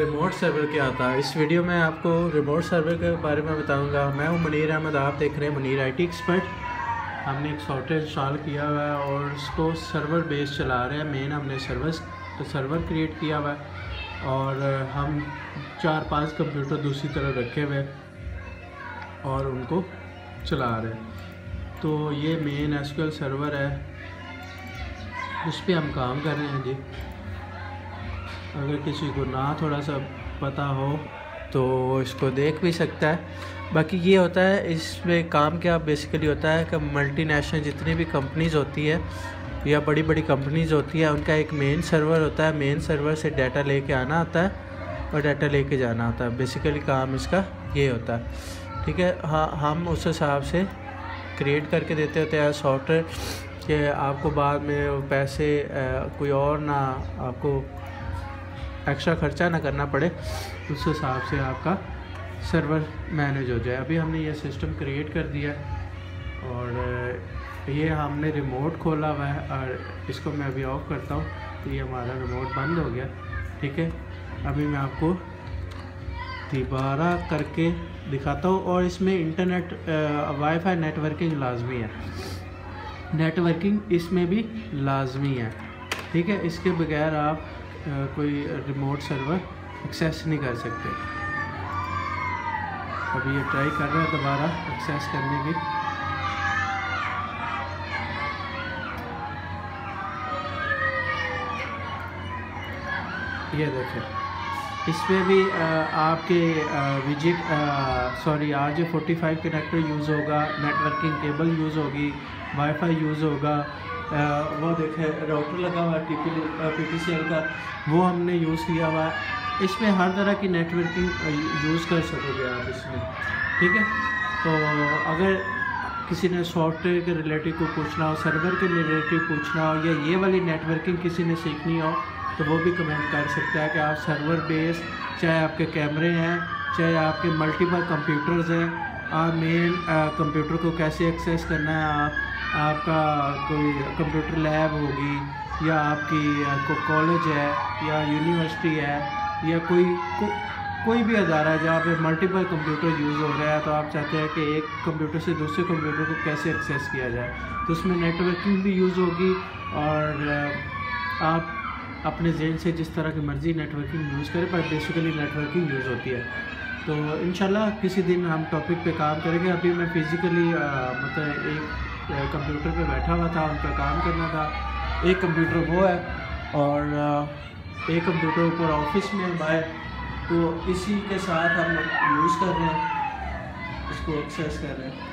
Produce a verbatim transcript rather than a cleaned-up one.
Remote server क्या होता है। इस वीडियो में आपको रिमोट सर्वर के बारे में बताऊंगा। मैं हूं मनीर अहमद, आप देख रहे हैं मनीर आईटी एक्सपर्ट। हमने एक सॉफ्टवेयर इंस्टॉल किया हुआ है और उसको सर्वर बेस चला रहे हैं। मेन हमने सर्वर तो सर्वर क्रिएट किया हुआ है और हम चार पांच कंप्यूटर दूसरी तरफ रखे हुए और उनको चला रहे हैं। तो ये मेन एसक्यूएल सर्वर है, उस पर हम काम कर रहे हैं जी। अगर किसी को ना थोड़ा सा पता हो तो इसको देख भी सकता है। बाकी ये होता है, इसमें काम क्या बेसिकली होता है कि मल्टीनेशनल जितनी भी कंपनीज़ होती है या बड़ी बड़ी कंपनीज़ होती है, उनका एक मेन सर्वर होता है। मेन सर्वर से डाटा लेके आना होता है और डाटा लेके जाना होता है। बेसिकली काम इसका ये होता है, ठीक है। हाँ, हम उस हिसाब से क्रिएट करके देते होते हैं सॉफ्टवेयर कि आपको बाद में पैसे आ, कोई और ना आपको एक्स्ट्रा ख़र्चा ना करना पड़े, उस हिसाब से आपका सर्वर मैनेज हो जाए। अभी हमने ये सिस्टम क्रिएट कर दिया और ये हमने रिमोट खोला हुआ है और इसको मैं अभी ऑफ करता हूँ तो ये हमारा रिमोट बंद हो गया, ठीक है। अभी मैं आपको दोबारा करके दिखाता हूँ और इसमें इंटरनेट वाईफाई नेटवर्किंग लाजमी है, नेटवर्किंग इसमें भी लाजमी है, ठीक है। इसके बगैर आप आ, कोई रिमोट सर्वर एक्सेस नहीं कर सकते। अभी ये ट्राई कर रहा है दोबारा एक्सेस करने की। ये देखें, इसमें भी आ, आपके visit sorry R J forty five connector use होगा, नेटवर्किंग केबल यूज़ होगी, वाईफाई यूज़ होगा। आ, वो देखें राउटर लगा हुआ है T P T C L का, वो हमने यूज़ किया हुआ है। इसमें हर तरह की नेटवर्किंग यूज़ कर सकोगे आप इसमें, ठीक है। तो अगर किसी ने सॉफ्टवेयर के रिलेटिव को पूछना हो, सर्वर के रिलेटिव पूछना हो या ये वाली नेटवर्किंग किसी ने सीखनी हो तो वो भी कमेंट कर सकता है कि आप सर्वर बेस, चाहे आपके कैमरे हैं, चाहे आपके मल्टीपल कंप्यूटर्स हैं, आप मेन कंप्यूटर को कैसे एक्सेस करना है। आप आपका कोई कंप्यूटर लैब होगी या आपकी को कॉलेज है या यूनिवर्सिटी है या कोई को, कोई भी अदारा है जहाँ पे मल्टीपल कंप्यूटर यूज़ हो रहा है, तो आप चाहते हैं कि एक कंप्यूटर से दूसरे कंप्यूटर को कैसे एक्सेस किया जाए, तो उसमें नेटवर्किंग भी यूज़ होगी और आप अपने जहन से जिस तरह की मर्ज़ी नेटवर्किंग यूज़ करें, पर बेसिकली नेटवर्किंग यूज़ होती है। तो इंशाल्लाह किसी दिन हम टॉपिक पे काम करेंगे। अभी मैं फ़िज़िकली मतलब एक कंप्यूटर पे बैठा हुआ था, उन पर काम करना था। एक कंप्यूटर वो है और एक कंप्यूटर ऊपर ऑफिस में बाहर, तो इसी के साथ हम यूज़ कर रहे हैं, इसको एक्सेस कर रहे हैं।